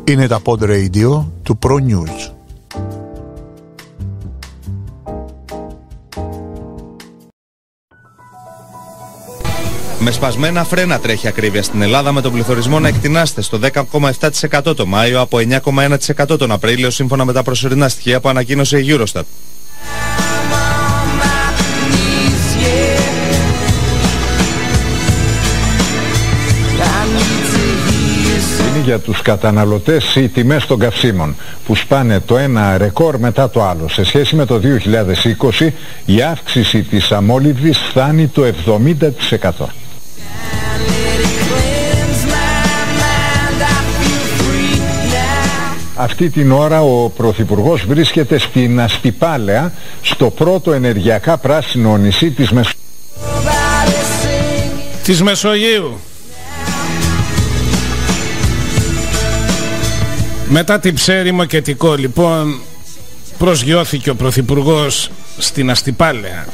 Είναι τα Pod Radio του Pro News. Με σπασμένα φρένα τρέχει ακρίβεια στην Ελλάδα, με τον πληθωρισμό να εκτινάστε στο 10,7% το Μάιο από 9,1% τον Απρίλιο, σύμφωνα με τα προσωρινά στοιχεία που ανακοίνωσε η Eurostat. Για τους καταναλωτές οι τιμές των καυσίμων που σπάνε το ένα ρεκόρ μετά το άλλο. Σε σχέση με το 2020 η αύξηση της αμόλυβδης φτάνει το 70%. Αυτή την ώρα ο Πρωθυπουργός βρίσκεται στην Αστυπάλαια, στο πρώτο ενεργειακά πράσινο νησί της Μεσογείου. Μετά την Ψέριμο και Τικό, λοιπόν, προσγειώθηκε ο Πρωθυπουργός στην Αστυπάλαια.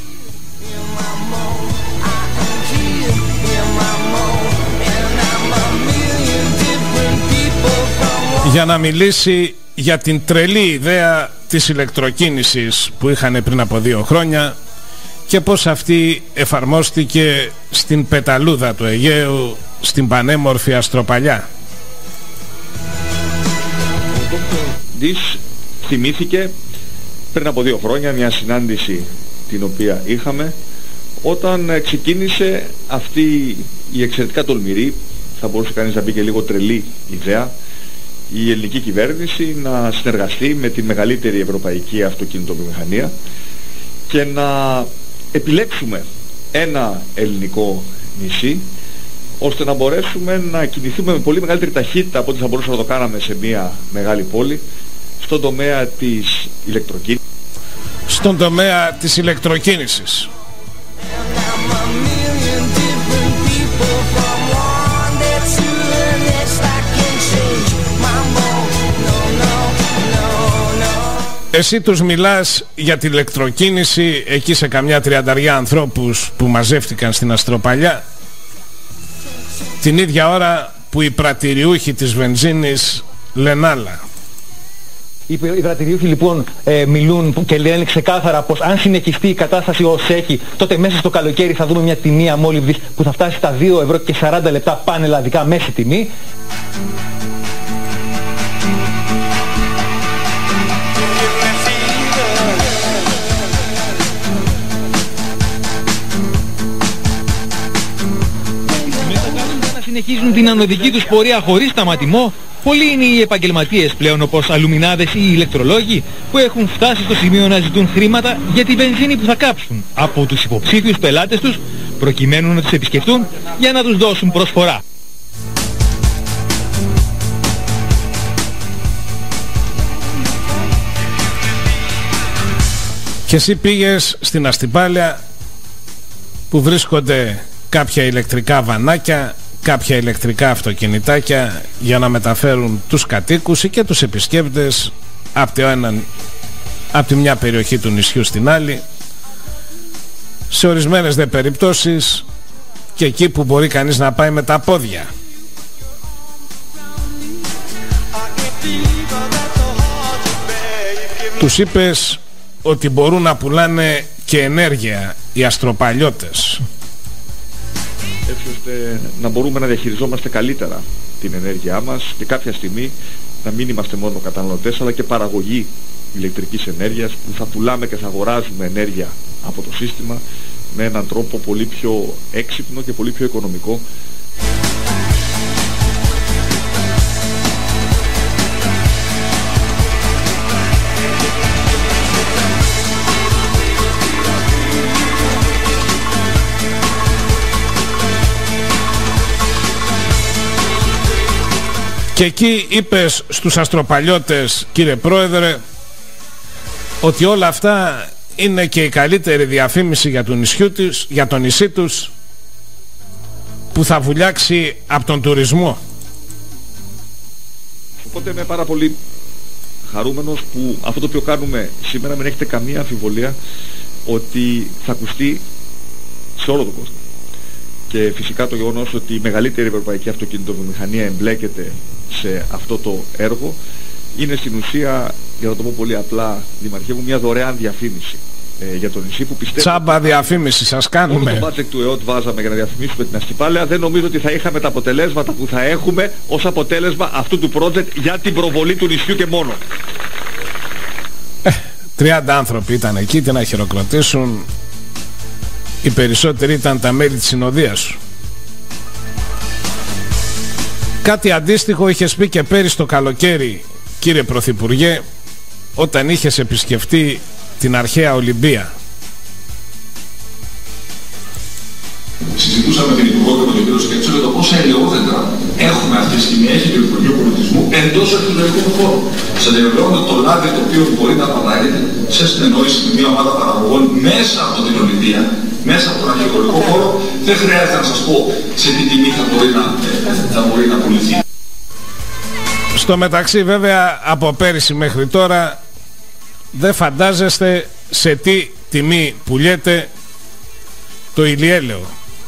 Για να μιλήσει για την τρελή ιδέα της ηλεκτροκίνησης που είχαν πριν από 2 χρόνια και πώς αυτή εφαρμόστηκε στην πεταλούδα του Αιγαίου, στην πανέμορφη Αστροπαλιά. Θυμήθηκε πριν από 2 χρόνια μια συνάντηση την οποία είχαμε όταν ξεκίνησε αυτή η εξαιρετικά τολμηρή, θα μπορούσε κανείς να πει και λίγο τρελή ιδέα, η ελληνική κυβέρνηση να συνεργαστεί με τη μεγαλύτερη ευρωπαϊκή αυτοκινητοβιομηχανία και να επιλέξουμε ένα ελληνικό νησί ώστε να μπορέσουμε να κινηθούμε με πολύ μεγαλύτερη ταχύτητα από ό,τι θα μπορούσαμε να το κάναμε σε μια μεγάλη πόλη στον τομέα της ηλεκτροκίνησης. Στον τομέα της ηλεκτροκίνησης. Εσύ τους μιλάς για την ηλεκτροκίνηση εκεί σε καμιά 30 ανθρώπους που μαζεύτηκαν στην Αστροπαλιά, την ίδια ώρα που οι πρατηριούχοι της βενζίνης λένε άλλα. Οι πρατηριούχοι λοιπόν μιλούν και λένε ξεκάθαρα πως αν συνεχιστεί η κατάσταση ως έχει, τότε μέσα στο καλοκαίρι θα δούμε μια τιμή αμόλυβδης που θα φτάσει στα 2 ευρώ και 40 λεπτά πανελλαδικά μέση τιμή. Συνεχίζουν την ανωδική τους πορεία χωρίς σταματημό. Πολλοί είναι οι επαγγελματίες πλέον, όπως αλουμινάδες ή ηλεκτρολόγοι, που έχουν φτάσει στο σημείο να ζητούν χρήματα για τη βενζίνη που θα κάψουν από τους υποψήφιους πελάτες τους, προκειμένου να τους επισκεφτούν για να τους δώσουν προσφορά. Και εσύ πήγες στην Αστυπάλαια που βρίσκονται κάποια ηλεκτρικά βανάκια, κάποια ηλεκτρικά αυτοκινητάκια για να μεταφέρουν τους κατοίκους ή και τους επισκέπτες από τη μια περιοχή του νησιού στην άλλη, σε ορισμένες δε περιπτώσεις και εκεί που μπορεί κανείς να πάει με τα πόδια. Τους είπες ότι μπορούν να πουλάνε και ενέργεια οι αστροπαλιώτες, έτσι ώστε να μπορούμε να διαχειριζόμαστε καλύτερα την ενέργειά μας και κάποια στιγμή να μην είμαστε μόνο καταναλωτές αλλά και παραγωγή ηλεκτρικής ενέργειας, που θα πουλάμε και θα αγοράζουμε ενέργεια από το σύστημα με έναν τρόπο πολύ πιο έξυπνο και πολύ πιο οικονομικό. Και εκεί είπες στους αστροπαλιώτες, κύριε Πρόεδρε, ότι όλα αυτά είναι και η καλύτερη διαφήμιση για το νησί τους που θα βουλιάξει από τον τουρισμό. Οπότε είμαι πάρα πολύ χαρούμενος που αυτό το οποίο κάνουμε σήμερα μην έχετε καμία αμφιβολία ότι θα ακουστεί σε όλο τον κόσμο. Και φυσικά το γεγονός ότι η μεγαλύτερη ευρωπαϊκή αυτοκινητοβιομηχανία εμπλέκεται σε αυτό το έργο είναι στην ουσία, για να το πω πολύ απλά, Δημαρχέ μου, μια δωρεάν διαφήμιση για το νησί που πιστεύω... Τσάμπα διαφήμιση σας κάνουμε. Όλο το budget του ΕΟΤ βάζαμε για να διαφημίσουμε την Αστυπάλαια. Δεν νομίζω ότι θα είχαμε τα αποτελέσματα που θα έχουμε ως αποτέλεσμα αυτού του project για την προβολή του νησιού και μόνο. 30 άνθρωποι ήταν εκεί, τι να χειροκροτήσουν. Οι περισσότεροι ήταν τα μέλη της συνοδείας σου. Κάτι αντίστοιχο είχες πει και πέρυσι το καλοκαίρι, κύριε Πρωθυπουργέ, όταν είχες επισκεφτεί την αρχαία Ολυμπία. Συζητούσαμε με την Υπουργό και με τον κύριο Σκέτσο για το πόσα ελαιόδεντρα έχουμε αυτή τη στιγμή, έχει το Υπουργείο Πολιτισμού εντός του αρχαιολογικού χώρου. Σε διαβεβαιώνω το λάδι το οποίο μπορεί να παράγεται σε συνεννόηση με μια ομάδα παραγωγών μέσα από την Ολυμπία, μέσα από τον αρχαιολογικό χώρο, δεν χρειάζεται να σας πω σε τι τιμή θα μπορεί να πουληθεί. Στο μεταξύ βέβαια από πέρυσι μέχρι τώρα δεν φαντάζεστε σε τι τιμή πουλιέται το ηλιέλαιο.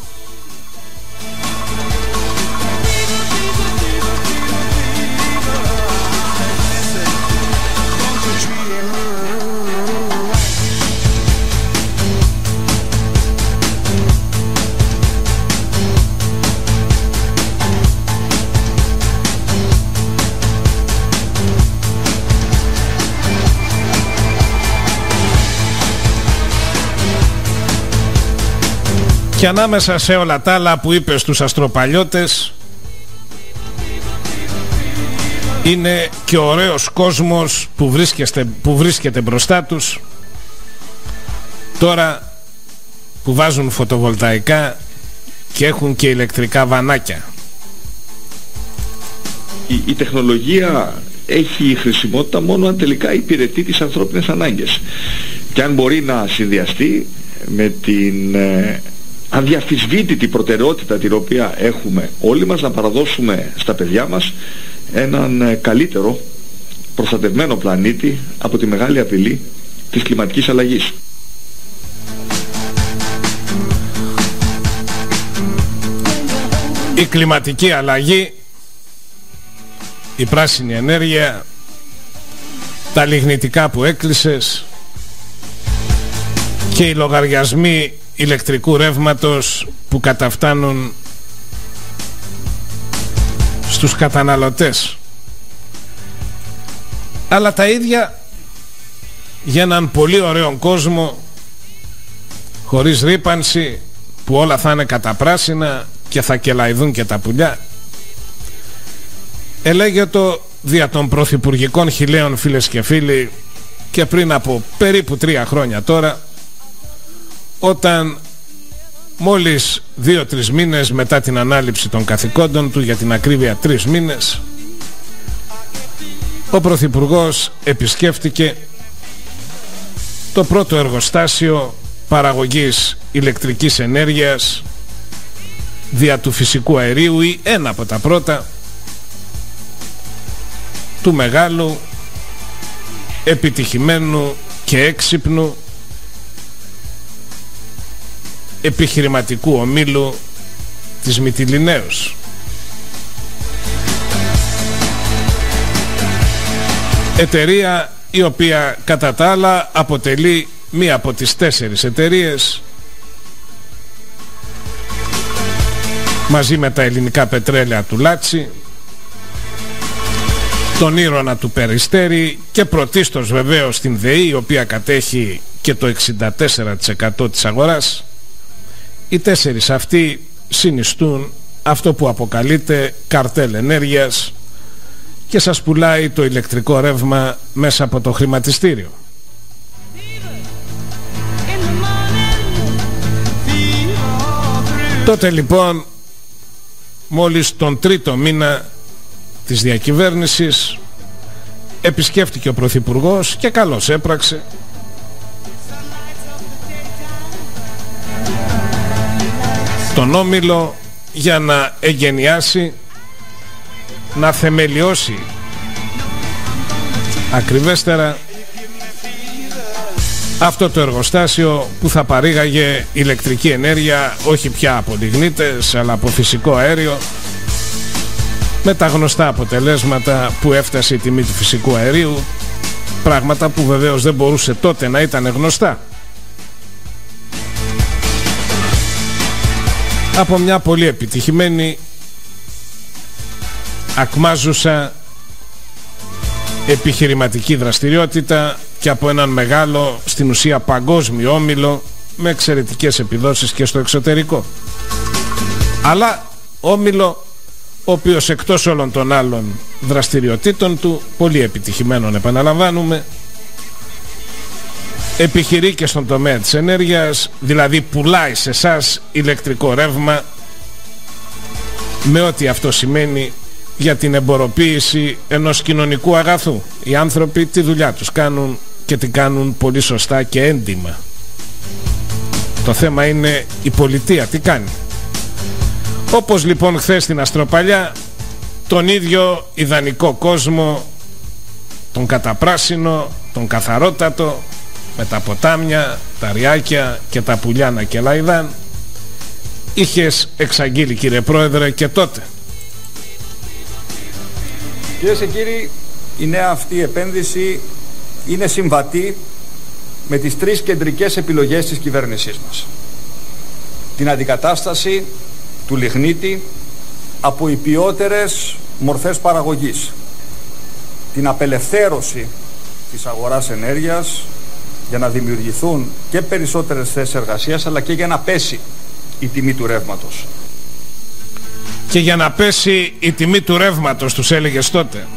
Και ανάμεσα σε όλα τα άλλα που είπε στους αστροπαλιώτες είναι και ο ωραίος κόσμος που βρίσκεται μπροστά τους τώρα που βάζουν φωτοβολταϊκά και έχουν και ηλεκτρικά βανάκια. Η τεχνολογία έχει χρησιμότητα μόνο αν τελικά υπηρετεί τις ανθρώπινες ανάγκες και αν μπορεί να συνδυαστεί με την αδιαφυσβήτητη προτεραιότητα την οποία έχουμε όλοι μας να παραδώσουμε στα παιδιά μας έναν καλύτερο προστατευμένο πλανήτη από τη μεγάλη απειλή της κλιματικής αλλαγής. Η κλιματική αλλαγή, η πράσινη ενέργεια, τα λιγνητικά που έκλεισες και οι λογαριασμοί ηλεκτρικού ρεύματος που καταφτάνουν στους καταναλωτές. Αλλά τα ίδια για έναν πολύ ωραίο κόσμο χωρίς ρύπανση, που όλα θα είναι καταπράσινα και θα κελαϊδούν και τα πουλιά. Ελέγε το δια των πρωθυπουργικών χιλέων, φίλες και φίλοι, και πριν από περίπου 3 χρόνια τώρα, όταν μόλις 2-3 μήνες μετά την ανάληψη των καθηκόντων του, για την ακρίβεια 3 μήνες, ο Πρωθυπουργός επισκέφτηκε το πρώτο εργοστάσιο παραγωγής ηλεκτρικής ενέργειας δια του φυσικού αερίου, ή ένα από τα πρώτα, του μεγάλου, επιτυχημένου και έξυπνου επιχειρηματικού ομίλου της Μυτιληναίους. Εταιρεία η οποία κατά τα άλλα αποτελεί μία από τις 4 εταιρείες, μαζί με τα ελληνικά πετρέλαια του Λάτσι, τον Ήρωνα του Περιστέρη και πρωτίστως βεβαίως την ΔΕΗ, η οποία κατέχει και το 64% της αγοράς. Οι 4 αυτοί συνιστούν αυτό που αποκαλείται καρτέλ ενέργειας και σας πουλάει το ηλεκτρικό ρεύμα μέσα από το χρηματιστήριο. Τότε λοιπόν, μόλις τον 3ο μήνα της διακυβέρνησης, επισκέφτηκε ο Πρωθυπουργός, και καλώς έπραξε, τον όμιλο για να εγκαινιάσει, να θεμελιώσει ακριβέστερα αυτό το εργοστάσιο που θα παρήγαγε ηλεκτρική ενέργεια όχι πια από λιγνίτες αλλά από φυσικό αέριο, με τα γνωστά αποτελέσματα που έφτασε η τιμή του φυσικού αερίου, πράγματα που βεβαίως δεν μπορούσε τότε να ήταν γνωστά. Από μια πολύ επιτυχημένη, ακμάζουσα επιχειρηματική δραστηριότητα και από έναν μεγάλο, στην ουσία παγκόσμιο όμιλο με εξαιρετικές επιδόσεις και στο εξωτερικό. Αλλά όμιλο ο οποίος εκτός όλων των άλλων δραστηριοτήτων του, πολύ επιτυχημένων επαναλαμβάνουμε, επιχειρεί και στον τομέα της ενέργειας, δηλαδή πουλάει σε εσάς ηλεκτρικό ρεύμα, με ό,τι αυτό σημαίνει για την εμποροποίηση ενός κοινωνικού αγαθού. Οι άνθρωποι τη δουλειά τους κάνουν και την κάνουν πολύ σωστά και έντιμα. Το θέμα είναι η πολιτεία τι κάνει. Όπως λοιπόν χθες στην Αστροπαλιά, τον ίδιο ιδανικό κόσμο, τον καταπράσινο, τον καθαρότατο, με τα ποτάμια, τα ριάκια και τα πουλιάνα και λαϊδάν, είχες εξαγγείλει, κύριε Πρόεδρε, και τότε. Κυρίες και κύριοι, η νέα αυτή επένδυση είναι συμβατή με τις τρεις κεντρικές επιλογές της κυβέρνησής μας. Την αντικατάσταση του λιγνίτη από υπιότερες μορφές παραγωγής, την απελευθέρωση της αγοράς ενέργειας για να δημιουργηθούν και περισσότερες θέσεις εργασίας, αλλά και για να πέσει η τιμή του ρεύματος. Και για να πέσει η τιμή του ρεύματος, τους έλεγες τότε.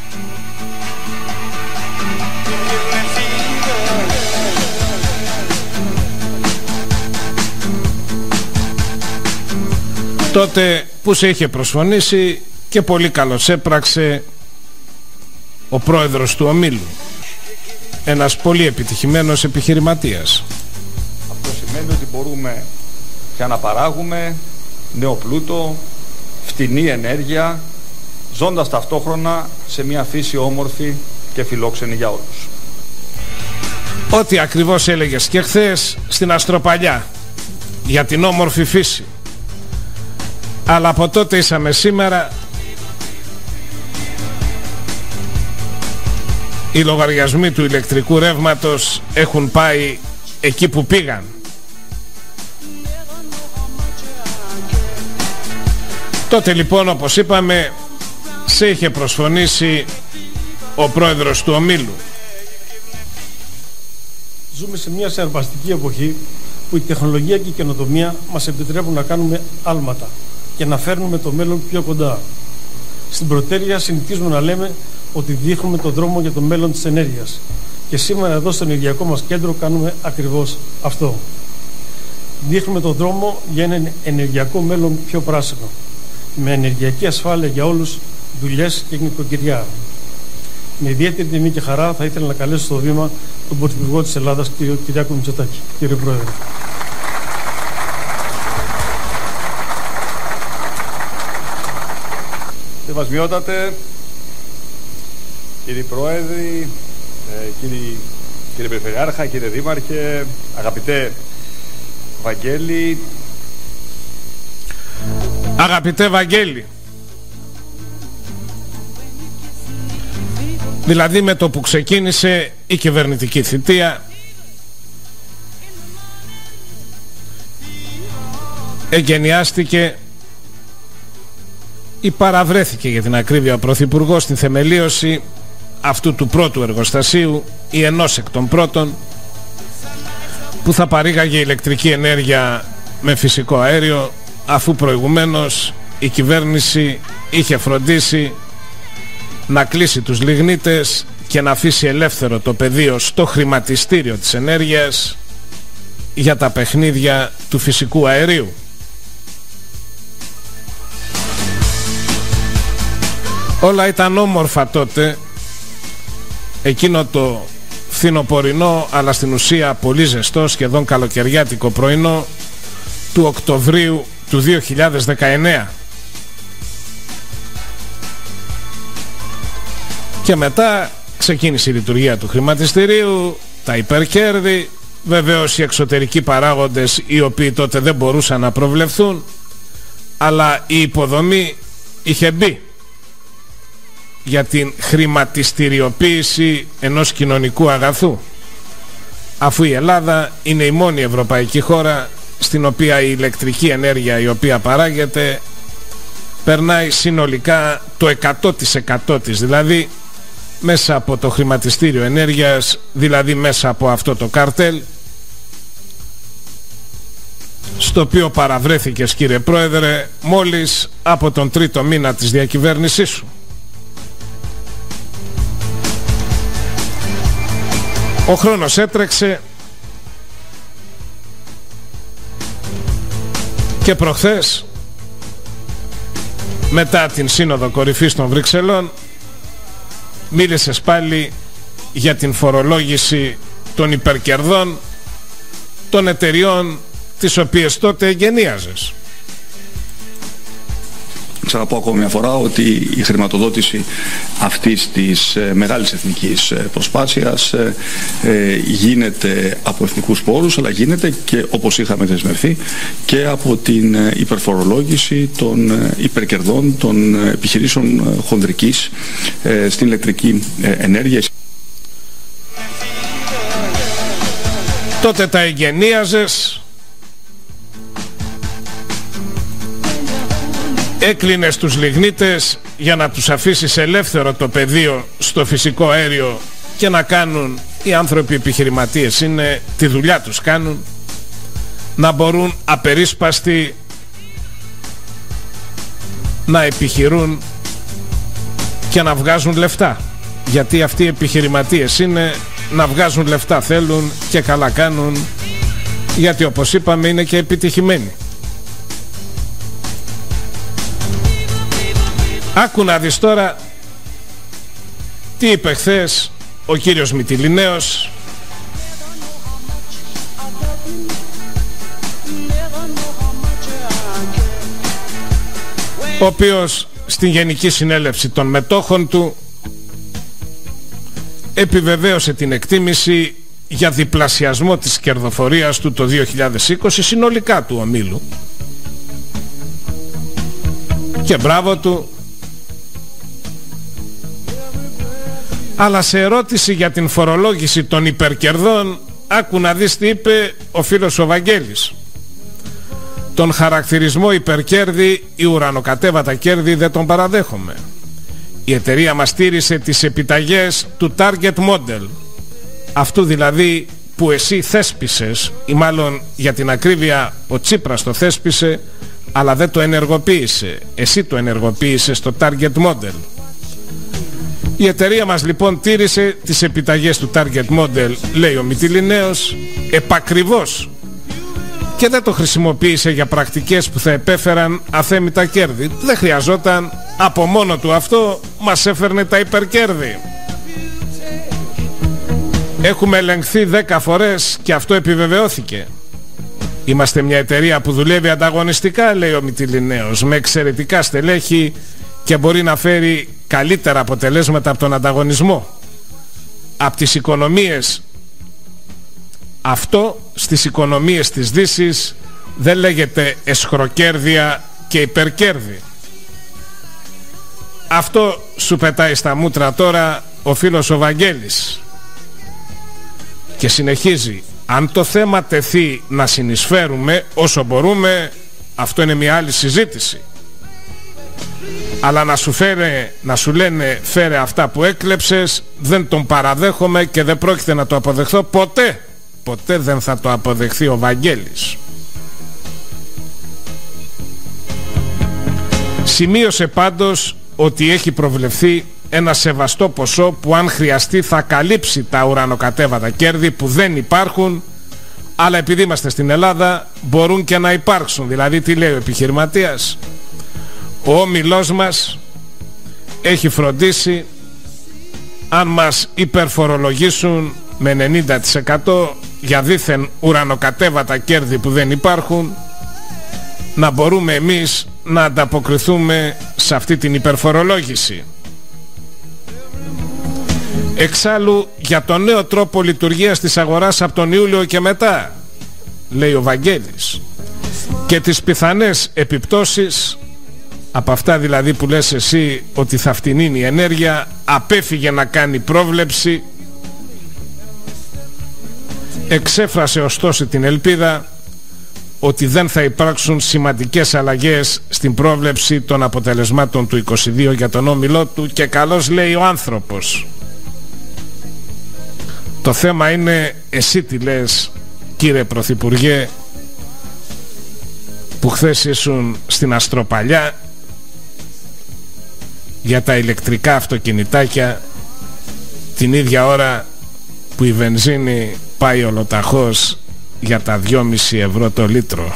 Τότε που σε είχε προσφωνήσει και πολύ καλώς έπραξε ο πρόεδρος του ομίλου, ένας πολύ επιτυχημένος επιχειρηματίας. Αυτό σημαίνει ότι μπορούμε πια να παράγουμε νέο πλούτο, φτηνή ενέργεια, ζώντας ταυτόχρονα σε μια φύση όμορφη και φιλόξενη για όλους. Ό,τι ακριβώς έλεγες και χθες στην Αστροπαλιά για την όμορφη φύση. Αλλά από τότε ήσαμε σήμερα, οι λογαριασμοί του ηλεκτρικού ρεύματος έχουν πάει εκεί που πήγαν. Τότε λοιπόν, όπως είπαμε, σε είχε προσφωνήσει ο πρόεδρος του ομίλου. Ζούμε σε μια συναρπαστική εποχή που η τεχνολογία και η καινοτομία μας επιτρέπουν να κάνουμε άλματα και να φέρνουμε το μέλλον πιο κοντά. Στην Πρωτέρια συνηθίζουμε να λέμε ότι δείχνουμε τον δρόμο για το μέλλον της ενέργειας. Και σήμερα εδώ στο ενεργειακό μας κέντρο κάνουμε ακριβώς αυτό. Δείχνουμε τον δρόμο για ένα ενεργειακό μέλλον πιο πράσινο, με ενεργειακή ασφάλεια για όλους, δουλειές και νοικοκυριά. Με ιδιαίτερη τιμή και χαρά θα ήθελα να καλέσω στο βήμα τον Πρωθυπουργό της Ελλάδας, κύριο Κυριάκο Μητσοτάκη. Κύριε Πρόεδρε. Σεβασμιότατε, κύριοι Πρόεδροι, κύριε Περιφερειάρχα, κύριε Δήμαρχε, αγαπητέ Βαγγέλη. Αγαπητέ Βαγγέλη, δηλαδή με το που ξεκίνησε η κυβερνητική θητεία, εγκαινιάστηκε ή παραβρέθηκε για την ακρίβεια ο Πρωθυπουργός στην θεμελίωση αυτού του πρώτου εργοστασίου ή ενός εκ των πρώτων που θα παρήγαγε ηλεκτρική ενέργεια με φυσικό αέριο, αφού προηγουμένως η κυβέρνηση είχε φροντίσει να κλείσει τους λιγνίτες και να αφήσει ελεύθερο το πεδίο στο χρηματιστήριο της ενέργειας για τα παιχνίδια του φυσικού αερίου. Όλα ήταν όμορφα τότε, εκείνο το φθινοπορεινό αλλά στην ουσία πολύ ζεστό, σχεδόν καλοκαιριάτικο πρωινό του Οκτωβρίου του 2019. Και μετά ξεκίνησε η λειτουργία του χρηματιστηρίου, τα υπερκέρδη, βεβαίως οι εξωτερικοί παράγοντες οι οποίοι τότε δεν μπορούσαν να προβλεφθούν, αλλά η υποδομή είχε μπει. για την χρηματιστηριοποίηση ενός κοινωνικού αγαθού, αφού η Ελλάδα είναι η μόνη ευρωπαϊκή χώρα στην οποία η ηλεκτρική ενέργεια η οποία παράγεται περνάει συνολικά το 100% της, δηλαδή μέσα από το χρηματιστήριο ενέργειας, δηλαδή μέσα από αυτό το καρτέλ στο οποίο παραβρέθηκες, κύριε Πρόεδρε, μόλις από τον 3ο μήνα της διακυβέρνησής σου. Ο χρόνος έτρεξε και προχθές, μετά την Σύνοδο Κορυφής των Βρυξελών, μίλησες πάλι για την φορολόγηση των υπερκερδών των εταιριών τις οποίες τότε εγκαινίαζες. Ξαναπώ ακόμη μια φορά ότι η χρηματοδότηση αυτής της μεγάλης εθνικής προσπάθειας γίνεται από εθνικούς πόρους, αλλά γίνεται και, όπως είχαμε δεσμευθεί, και από την υπερφορολόγηση των υπερκερδών των επιχειρήσεων χονδρικής στην ηλεκτρική ενέργεια. Τότε τα εγκαινίαζες, έκλεινες τους λιγνίτες για να τους αφήσεις ελεύθερο το πεδίο στο φυσικό αέριο και να κάνουν, οι άνθρωποι επιχειρηματίες είναι, τη δουλειά τους κάνουν, να μπορούν απερίσπαστοι να επιχειρούν και να βγάζουν λεφτά, γιατί αυτοί οι επιχειρηματίες είναι, να βγάζουν λεφτά θέλουν και καλά κάνουν, γιατί όπως είπαμε είναι και επιτυχημένοι. Άκου να δεις τώρα τι είπε χθες ο κύριος Μυτιληναίος, ο οποίος στην Γενική Συνέλευση των Μετόχων του επιβεβαίωσε την εκτίμηση για διπλασιασμό της κερδοφορίας του το 2020 συνολικά του ομίλου. Και μπράβο του. Αλλά σε ερώτηση για την φορολόγηση των υπερκερδών, άκου να δεις τι είπε ο φίλος ο Βαγγέλης. Τον χαρακτηρισμό υπερκέρδη ή ουρανοκατέβατα κέρδη δεν τον παραδέχομαι. Η εταιρεία μας στήρισε τις επιταγές του target model, αυτού δηλαδή που εσύ θέσπισες, ή μάλλον για την ακρίβεια ο Τσίπρας το θέσπισε αλλά δεν το ενεργοποίησε, εσύ το ενεργοποίησες στο target model. Η εταιρεία μας λοιπόν τήρησε τις επιταγές του target model, λέει ο Μυτιληναίος, επακριβώς, και δεν το χρησιμοποίησε για πρακτικές που θα επέφεραν αθέμητα κέρδη. Δεν χρειαζόταν, από μόνο του αυτό μας έφερνε τα υπερκέρδη. Έχουμε ελεγχθεί 10 φορές και αυτό επιβεβαιώθηκε. Είμαστε μια εταιρεία που δουλεύει ανταγωνιστικά, λέει ο Μυτιληναίος, με εξαιρετικά στελέχη και μπορεί να φέρει καλύτερα αποτελέσματα από τον ανταγωνισμό. Από τις οικονομίες, αυτό στις οικονομίες της Δύσης δεν λέγεται εσχροκέρδεια και υπερκέρδη. Αυτό σου πετάει στα μούτρα τώρα ο φίλος ο Βαγγέλης. Και συνεχίζει, αν το θέμα τεθεί να συνεισφέρουμε όσο μπορούμε, αυτό είναι μια άλλη συζήτηση. Αλλά να σου λένε φέρε αυτά που έκλεψες, δεν τον παραδέχομαι και δεν πρόκειται να το αποδεχθώ ποτέ. Ποτέ δεν θα το αποδεχθεί ο Βαγγέλης. Σημείωσε πάντως ότι έχει προβλεφθεί ένα σεβαστό ποσό που αν χρειαστεί θα καλύψει τα ουρανοκατέβατα κέρδη που δεν υπάρχουν, αλλά επειδή είμαστε στην Ελλάδα μπορούν και να υπάρξουν. Δηλαδή τι λέει ο επιχειρηματίας? Ο όμιλός μας έχει φροντίσει, αν μας υπερφορολογήσουν με 90% για δήθεν ουρανοκατέβατα κέρδη που δεν υπάρχουν, να μπορούμε εμείς να ανταποκριθούμε σε αυτή την υπερφορολόγηση. Εξάλλου, για τον νέο τρόπο λειτουργίας της αγοράς από τον Ιούλιο και μετά, λέει ο Βαγγέλης, και τις πιθανές επιπτώσεις, Από αυτά δηλαδή που λες εσύ ότι θα φτηνίνει η ενέργεια, απέφυγε να κάνει πρόβλεψη. Εξέφρασε ωστόσο την ελπίδα ότι δεν θα υπάρξουν σημαντικές αλλαγές στην πρόβλεψη των αποτελεσμάτων του 22 για τον όμιλό του, και καλώς λέει ο άνθρωπος. Το θέμα είναι εσύ τι λες, κύριε Πρωθυπουργέ, που χθες ήσουν στην Αστροπαλιά για τα ηλεκτρικά αυτοκινητάκια, την ίδια ώρα που η βενζίνη πάει ολοταχώς για τα 2,5 ευρώ το λίτρο.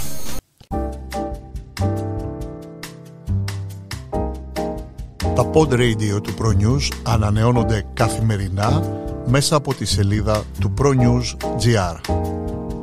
Τα pod radio του ProNews ανανεώνονται καθημερινά μέσα από τη σελίδα του ProNews.gr.